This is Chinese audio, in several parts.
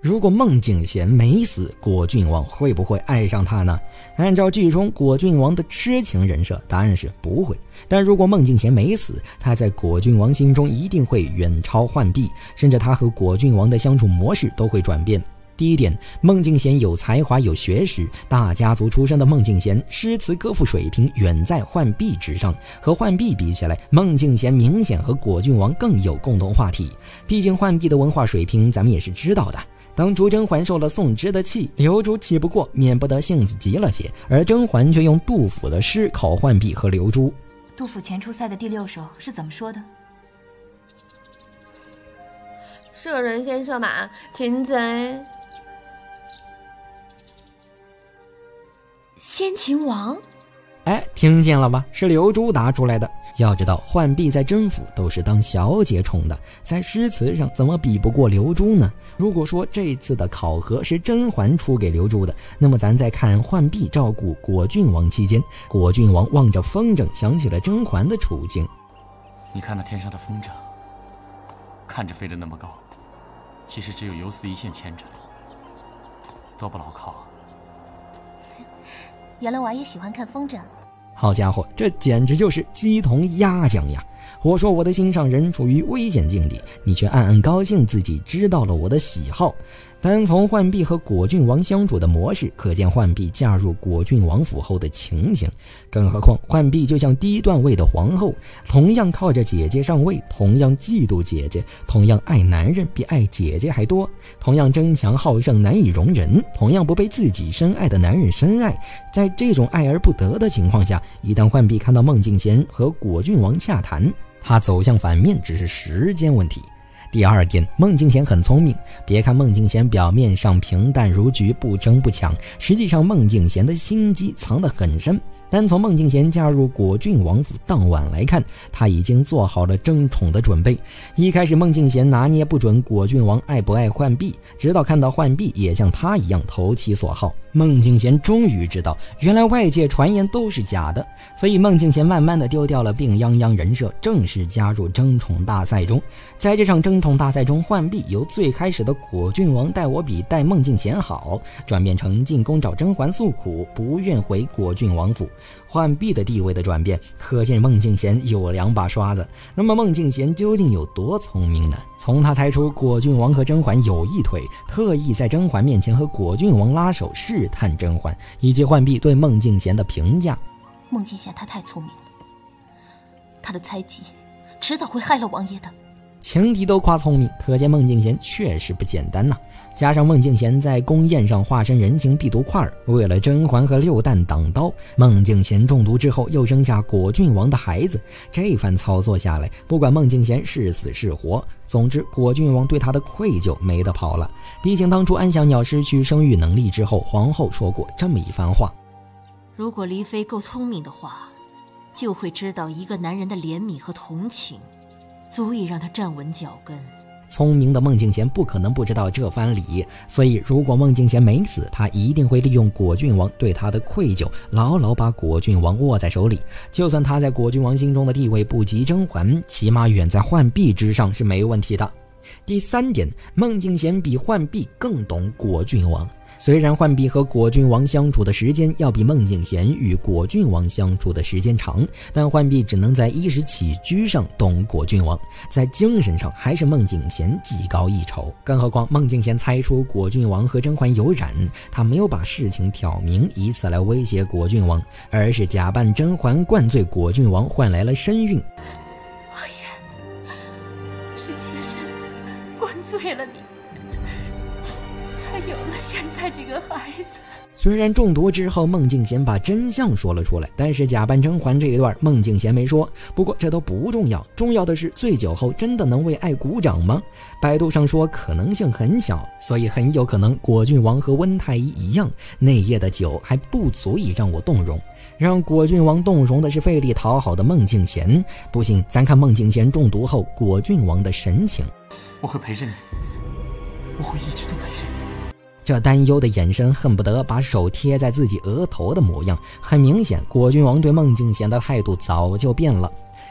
如果孟静娴没死，果郡王会不会爱上她呢？按照剧中果郡王的痴情人设，答案是不会。但如果孟静娴没死，她在果郡王心中一定会远超浣碧，甚至她和果郡王的相处模式都会转变。第一点，孟静娴有才华有学识，大家族出身的孟静娴诗词歌赋水平远在浣碧之上。和浣碧比起来，孟静娴明显和果郡王更有共同话题。毕竟浣碧的文化水平咱们也是知道的。当初甄嬛受了宋之的气，刘珠气不过，免不得性子急了些，而甄嬛却用杜甫的诗考浣碧和刘珠。 杜甫前出塞的第6首是怎么说的？ 射人先射马，擒贼先秦王。 哎，听见了吧？是刘珠答出来的。要知道，浣碧在甄府都是当小姐宠的，在诗词上怎么比不过刘珠呢？如果说这次的考核是甄嬛出给刘珠的，那么咱再看浣碧照顾果郡王期间，果郡王望着风筝，想起了甄嬛的处境。 你看那天上的风筝，看着飞得那么高，其实只有游丝一线牵着，多不牢靠啊！ 原来娃也喜欢看风筝。 好家伙，这简直就是鸡同鸭讲呀！我说我的心上人处于危险境地，你却暗暗高兴自己知道了我的喜好。单从浣碧和果郡王相处的模式，可见浣碧嫁入果郡王府后的情形。更何况浣碧就像低段位的皇后，同样靠着姐姐上位，同样嫉妒姐姐，同样爱男人比爱姐姐还多，同样争强好胜难以容人，同样不被自己深爱的男人深爱。在这种爱而不得的情况下，一旦浣碧看到孟静娴和果郡王洽谈，她走向反面只是时间问题。第二点，孟静娴很聪明。别看孟静娴表面上平淡如菊，不争不抢，实际上孟静娴的心机藏得很深。单从孟静娴嫁入果郡王府当晚来看，她已经做好了争宠的准备。一开始孟静娴拿捏不准果郡王爱不爱浣碧，直到看到浣碧也像她一样投其所好，孟静娴终于知道原来外界传言都是假的。所以孟静娴慢慢的丢掉了病殃殃人设，正式加入争宠大赛中。在这场争宠大赛中，浣碧由最开始的果郡王待我比待孟静娴好，转变成进宫找甄嬛诉苦，不愿回果郡王府。浣碧的地位的转变，可见孟静娴有2把刷子。那么孟静娴究竟有多聪明呢？从她猜出果郡王和甄嬛有一腿，特意在甄嬛面前和果郡王拉手试探甄嬛，以及浣碧对孟静娴的评价。 孟静娴她太聪明了，她的猜忌迟早会害了王爷的。 情敌都夸聪明，可见孟静娴确实不简单呐。加上孟静娴在宫宴上化身人形必毒块，为了甄嬛和6弹挡刀，孟静娴中毒之后又生下果郡王的孩子。这番操作下来，不管孟静娴是死是活，总之果郡王对她的愧疚没得跑了。毕竟当初安小鸟失去生育能力之后，皇后说过这么一番话： 如果黎妃够聪明的话，就会知道一个男人的怜悯和同情足以让他站稳脚跟。 聪明的孟静娴不可能不知道这番理，所以如果孟静娴没死，她一定会利用果郡王对她的愧疚，牢牢把果郡王握在手里。就算她在果郡王心中的地位不及甄嬛，起码远在浣碧之上是没问题的。第3点，孟静娴比浣碧更懂果郡王。虽然浣碧和果郡王相处的时间要比孟静娴与果郡王相处的时间长，但浣碧只能在衣食起居上懂果郡王，在精神上还是孟静娴技高一筹。更何况孟静娴猜出果郡王和甄嬛有染，她没有把事情挑明以此来威胁果郡王，而是假扮甄嬛灌醉果郡王，换来了身孕。 王爷，是妾身灌醉了你，才有了现在这个孩子。 虽然中毒之后孟静娴把真相说了出来，但是假扮甄嬛这一段孟静娴没说。不过这都不重要，重要的是醉酒后真的能为爱鼓掌吗？百度上说可能性很小，所以很有可能果郡王和温太医一样，那夜的酒还不足以让我动容。让果郡王动容的是费力讨好的孟静娴。不信咱看孟静娴中毒后果郡王的神情。 我会陪着你，我会一直都陪着你。 这担忧的眼神恨不得把手贴在自己额头的模样，很明显果郡王对孟静娴的态度早就变了。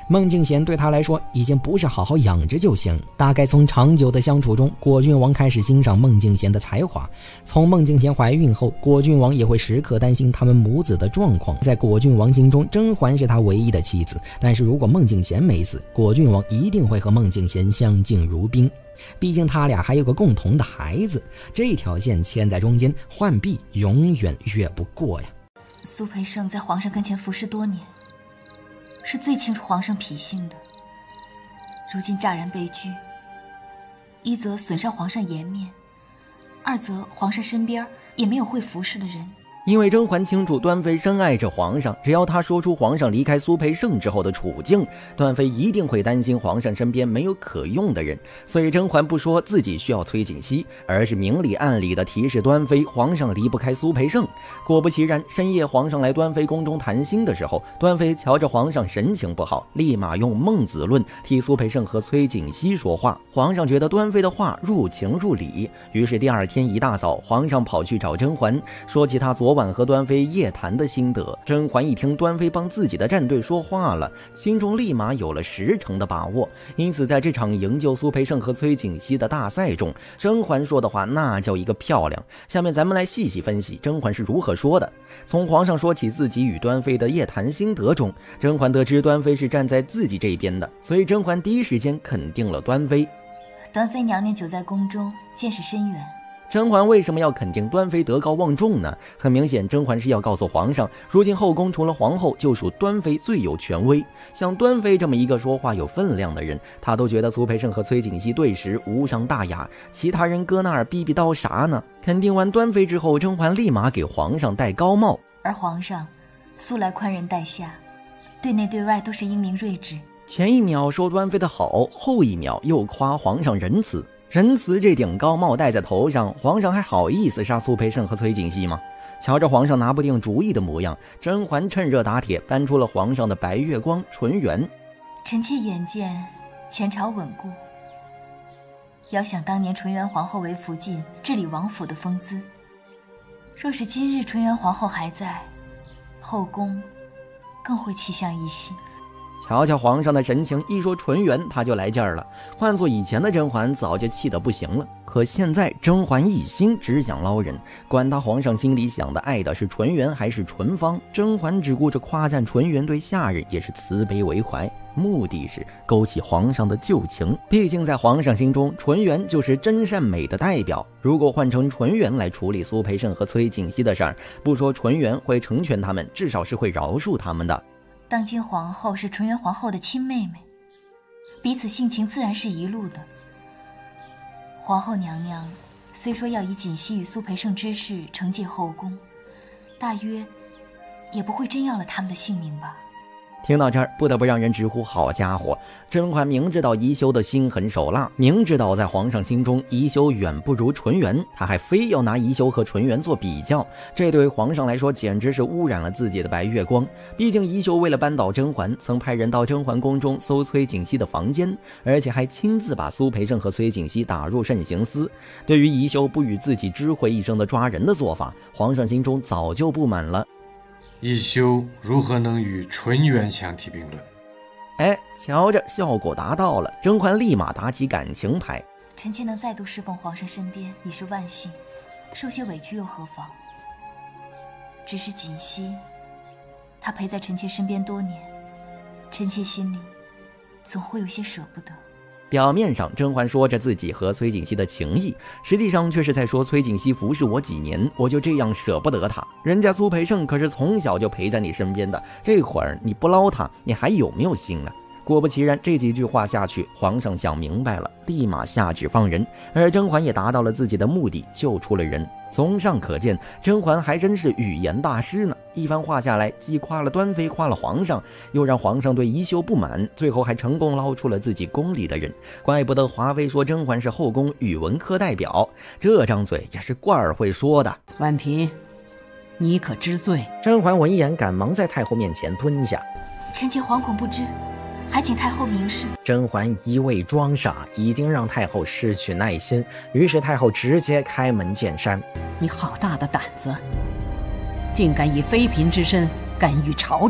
孟静娴对他来说已经不是好好养着就行，大概从长久的相处中，果郡王开始欣赏孟静娴的才华。从孟静娴怀孕后，果郡王也会时刻担心他们母子的状况。在果郡王心中，甄嬛是他唯一的妻子，但是如果孟静娴没死，果郡王一定会和孟静娴相敬如宾。毕竟他俩还有个共同的孩子，这条线牵在中间，浣碧永远越不过呀。 苏培盛在皇上跟前服侍多年，是最清楚皇上脾性的。如今乍然被拒，一则损伤皇上颜面，二则皇上身边也没有会服侍的人。 因为甄嬛清楚端妃深爱着皇上，只要她说出皇上离开苏培盛之后的处境，端妃一定会担心皇上身边没有可用的人。所以甄嬛不说自己需要崔槿汐，而是明里暗里的提示端妃皇上离不开苏培盛。果不其然，深夜皇上来端妃宫中谈心的时候，端妃瞧着皇上神情不好，立马用孟子论替苏培盛和崔槿汐说话。皇上觉得端妃的话入情入理，于是第二天一大早，皇上跑去找甄嬛，说起他昨晚和端妃夜谈的心得。甄嬛一听端妃帮自己的战队说话了，心中立马有了10成的把握。因此在这场营救苏培盛和崔槿汐的大赛中，甄嬛说的话那叫一个漂亮。下面咱们来细细分析甄嬛是如何说的。从皇上说起自己与端妃的夜谈心得中，甄嬛得知端妃是站在自己这边的，所以甄嬛第一时间肯定了端妃。 端妃娘娘久在宫中，见识深远。 甄嬛为什么要肯定端妃德高望重呢？很明显，甄嬛是要告诉皇上，如今后宫除了皇后，就属端妃最有权威。像端妃这么一个说话有分量的人，她都觉得苏培盛和崔槿汐对时无伤大雅，其他人搁那儿逼逼叨啥呢？肯定完端妃之后，甄嬛立马给皇上戴高帽。 而皇上素来宽仁待下，对内对外都是英明睿智。 前一秒说端妃的好，后一秒又夸皇上仁慈。仁慈这顶高帽戴在头上，皇上还好意思杀苏培盛和崔槿汐吗？瞧着皇上拿不定主意的模样，甄嬛趁热打铁，搬出了皇上的白月光纯元。 臣妾眼见前朝稳固，遥想当年纯元皇后为福晋治理王府的风姿，若是今日纯元皇后还在，后宫更会气象一新。 瞧瞧皇上的神情，一说纯元他就来劲儿了。换做以前的甄嬛早就气得不行了，可现在甄嬛一心只想捞人，管他皇上心里想的爱的是纯元还是纯芳，甄嬛只顾着夸赞纯元对下人也是慈悲为怀，目的是勾起皇上的旧情。毕竟在皇上心中，纯元就是真善美的代表。如果换成纯元来处理苏培盛和崔槿汐的事儿，不说纯元会成全他们，至少是会饶恕他们的。 当今皇后是纯元皇后的亲妹妹，彼此性情自然是一路的。皇后娘娘虽说要以槿汐与苏培盛之事惩戒后宫，大约也不会真要了他们的性命吧。 听到这儿，不得不让人直呼好家伙，甄嬛明知道宜修的心狠手辣，明知道在皇上心中宜修远不如纯元，她还非要拿宜修和纯元做比较，这对皇上来说简直是污染了自己的白月光。毕竟宜修为了扳倒甄嬛，曾派人到甄嬛宫中搜崔槿汐的房间，而且还亲自把苏培盛和崔槿汐打入慎刑司。对于宜修不与自己知会一声的抓人的做法，皇上心中早就不满了。 宜修如何能与纯元相提并论？ 哎，瞧着效果达到了，甄嬛立马打起感情牌。 臣妾能再度侍奉皇上身边已是万幸，受些委屈又何妨？只是槿汐，她陪在臣妾身边多年，臣妾心里总会有些舍不得。 表面上甄嬛说着自己和崔槿汐的情谊，实际上却是在说崔槿汐服侍我几年，我就这样舍不得她。人家苏培盛可是从小就陪在你身边的，这会儿你不捞他，你还有没有心呢？果不其然，这几句话下去，皇上想明白了，立马下旨放人，而甄嬛也达到了自己的目的，救出了人。从上可见，甄嬛还真是语言大师呢。一番话下来，既夸了端妃，夸了皇上，又让皇上对宜修不满，最后还成功捞出了自己宫里的人。怪不得华妃说甄嬛是后宫语文科代表，这张嘴也是罐儿会说的。 婉嫔，你可知罪？ 甄嬛闻言，赶忙在太后面前蹲下。 臣妾惶恐不知，还请太后明示。 甄嬛一味装傻，已经让太后失去耐心，于是太后直接开门见山： 你好大的胆子，竟敢以妃嫔之身干预朝政！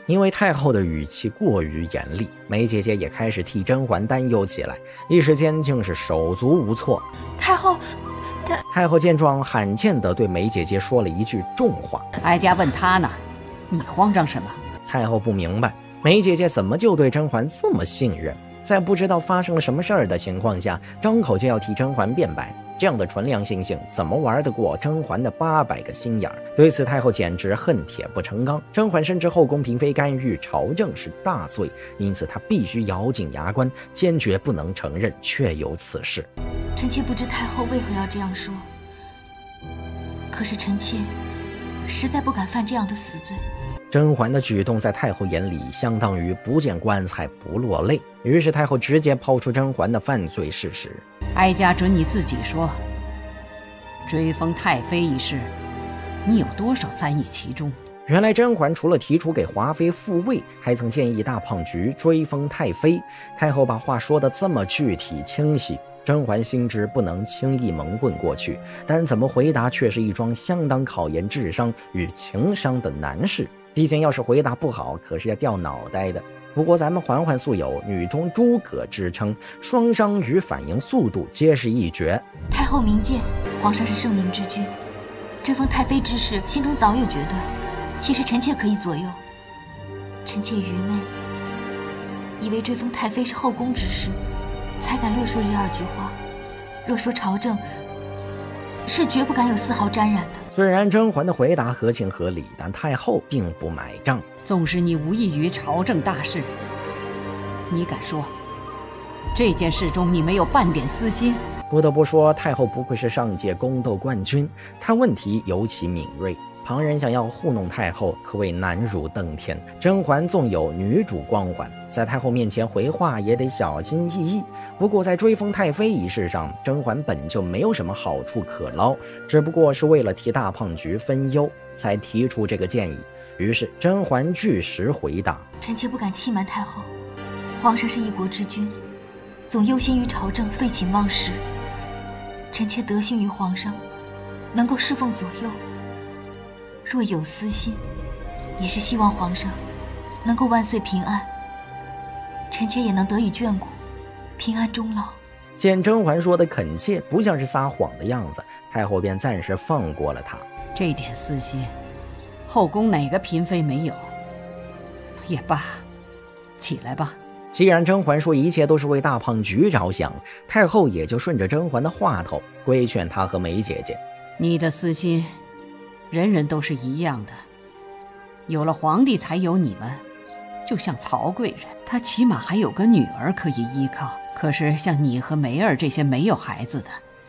因为太后的语气过于严厉，梅姐姐也开始替甄嬛担忧起来，一时间竟是手足无措。太后见状，罕见地对梅姐姐说了一句重话：“ 哀家问她呢，你慌张什么？” 太后不明白梅姐姐怎么就对甄嬛这么信任，在不知道发生了什么事儿的情况下，张口就要替甄嬛辩白，这样的纯良心性怎么玩得过甄嬛的800个心眼儿？对此，太后简直恨铁不成钢。甄嬛深知后宫嫔妃干预朝政是大罪，因此她必须咬紧牙关，坚决不能承认确有此事。 臣妾不知太后为何要这样说，可是臣妾实在不敢犯这样的死罪。 甄嬛的举动在太后眼里相当于不见棺材不落泪，于是太后直接抛出甄嬛的犯罪事实。 哀家准你自己说，追封太妃一事，你有多少参与其中？ 原来甄嬛除了提出给华妃复位，还曾建议大胖菊追封太妃。太后把话说得这么具体清晰，甄嬛心知不能轻易蒙混过去，但怎么回答却是一桩相当考验智商与情商的难事。毕竟要是回答不好，可是要掉脑袋的。不过咱们嬛嬛素有女中诸葛之称，双商与反应速度皆是一绝。 太后明鉴，皇上是圣明之君，追封太妃之事心中早有决断，其实臣妾可以左右。臣妾愚昧，以为追封太妃是后宫之事，才敢略说1、2句话。若说朝政，是绝不敢有丝毫沾染的。 虽然甄嬛的回答合情合理，但太后并不买账。 纵使你无异于朝政大事，你敢说这件事中你没有半点私心？ 不得不说，太后不愧是上届宫斗冠军，她问题尤其敏锐。旁人想要糊弄太后，可谓难如登天。甄嬛纵有女主光环，在太后面前回话也得小心翼翼。不过在追封太妃一事上，甄嬛本就没有什么好处可捞，只不过是为了替大胖菊分忧，才提出这个建议。于是甄嬛据实回答： 臣妾不敢欺瞒太后，皇上是一国之君，总忧心于朝政，废寝忘食。臣妾得幸于皇上，能够侍奉左右。若有私心，也是希望皇上能够万岁平安，臣妾也能得以眷顾，平安终老。 见甄嬛说的恳切，不像是撒谎的样子，太后便暂时放过了她。 这点私心，后宫哪个嫔妃没有？也罢，起来吧。 既然甄嬛说一切都是为大胖菊着想，太后也就顺着甄嬛的话头规劝她和梅姐姐： 你的私心人人都是一样的，有了皇帝才有你们。就像曹贵人，她起码还有个女儿可以依靠，可是像你和梅儿这些没有孩子的，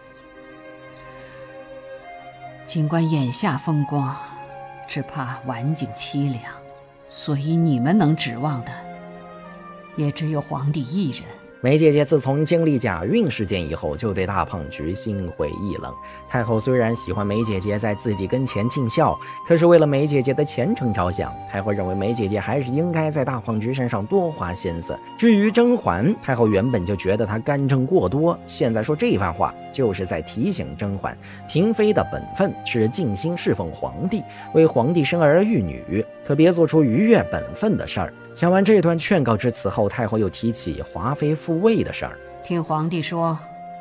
尽管眼下风光，只怕晚景凄凉，所以你们能指望的也只有皇帝一人。 梅姐姐自从经历假孕事件以后，就对大胖菊心灰意冷。太后虽然喜欢梅姐姐在自己跟前尽孝，可是为了梅姐姐的前程着想，太后认为梅姐姐还是应该在大胖菊身上多花心思。至于甄嬛，太后原本就觉得她干政过多，现在说这番话就是在提醒甄嬛，嫔妃的本分是尽心侍奉皇帝，为皇帝生儿育女，可别做出逾越本分的事儿。讲完这段劝告之词后，太后又提起华妃复位的事儿。 听皇帝说，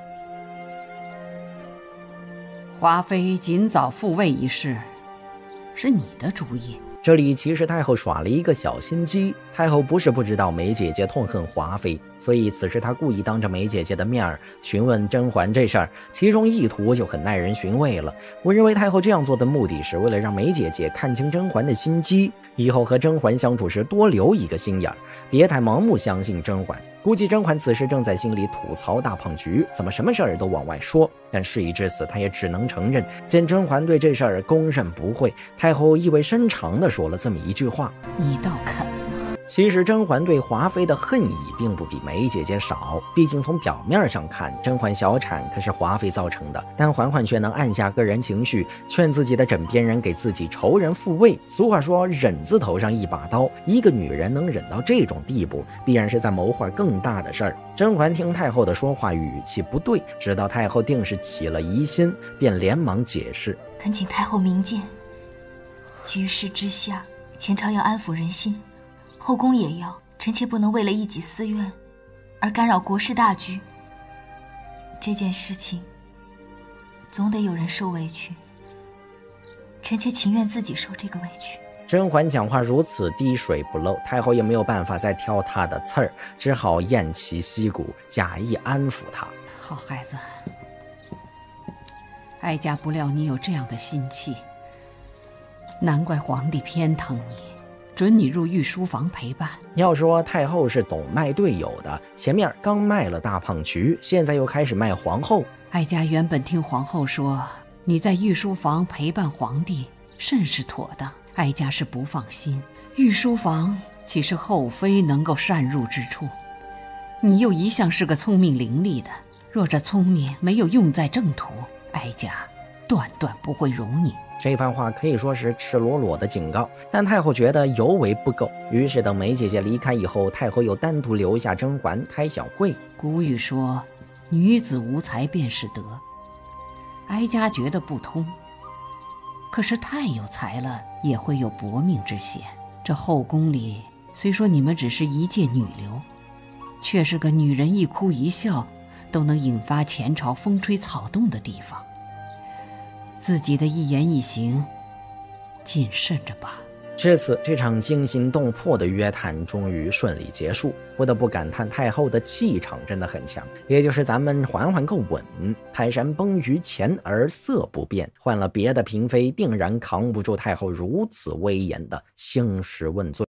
华妃尽早复位一事是你的主意。 这里其实太后耍了一个小心机。太后不是不知道梅姐姐痛恨华妃，所以此时她故意当着梅姐姐的面询问甄嬛这事儿，其中意图就很耐人寻味了。我认为太后这样做的目的是为了让梅姐姐看清甄嬛的心机，以后和甄嬛相处时多留一个心眼儿，别太盲目相信甄嬛。估计甄嬛此时正在心里吐槽大胖菊怎么什么事儿都往外说，但事已至此，她也只能承认。见甄嬛对这事儿公认不讳，太后意味深长地说了这么一句话： 你倒肯吗？ 其实甄嬛对华妃的恨意并不比梅姐姐少，毕竟从表面上看，甄嬛小产可是华妃造成的，但嬛嬛却能按下个人情绪，劝自己的枕边人给自己仇人复位。俗话说忍字头上一把刀，一个女人能忍到这种地步，必然是在谋划更大的事儿。甄嬛听太后的说话语气不对，知道太后定是起了疑心，便连忙解释： 恳请太后明鉴，局势之下，前朝要安抚人心， 后宫也要，臣妾不能为了一己私怨而干扰国事大局。这件事情总得有人受委屈，臣妾情愿自己受这个委屈。 甄嬛讲话如此滴水不漏，太后也没有办法再挑她的刺儿，只好偃旗息鼓，假意安抚她。 好孩子，哀家不料你有这样的心气，难怪皇帝偏疼你，准你入御书房陪伴。 要说太后是懂卖队友的，前面刚卖了大胖菊，现在又开始卖皇后。 哀家原本听皇后说你在御书房陪伴皇帝甚是妥当，哀家是不放心。御书房岂是后妃能够擅入之处？你又一向是个聪明伶俐的，若这聪明没有用在正途，哀家断断不会容你。 这番话可以说是赤裸裸的警告，但太后觉得犹为不够，于是等梅姐姐离开以后，太后又单独留下甄嬛开小会。 古语说女子无才便是德，哀家觉得不通。可是太有才了也会有薄命之险，这后宫里虽说你们只是一介女流，却是个女人一哭一笑都能引发前朝风吹草动的地方。自己的一言一行谨慎着吧。 至此，这场惊心动魄的约谈终于顺利结束。不得不感叹太后的气场真的很强，也就是咱们嬛嬛够稳，泰山崩于前而色不变，换了别的嫔妃定然扛不住太后如此威严的兴师问罪。